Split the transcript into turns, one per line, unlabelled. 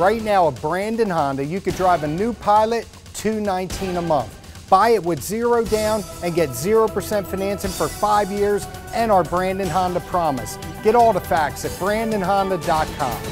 right now at Brandon Honda, you could drive a new Pilot, $219 a month. Buy it with 0 down and get 0% financing for 5 years and our Brandon Honda promise. Get all the facts at BrandonHonda.com.